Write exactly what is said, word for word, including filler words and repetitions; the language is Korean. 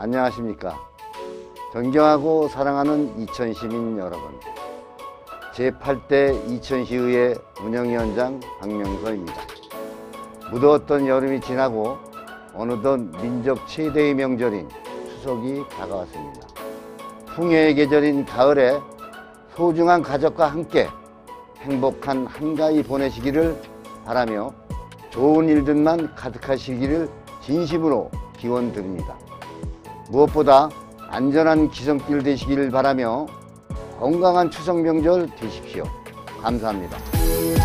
안녕하십니까. 존경하고 사랑하는 이천 시민 여러분, 제팔 대 이천시의회 운영위원장 박명서입니다. 무더웠던 여름이 지나고 어느덧 민족 최대의 명절인 추석이 다가왔습니다. 풍요의 계절인 가을에 소중한 가족과 함께 행복한 한가위 보내시기를 바라며 좋은 일들만 가득하시기를 진심으로 기원드립니다. 무엇보다 안전한 귀성길 되시기를 바라며 건강한 추석 명절 되십시오. 감사합니다.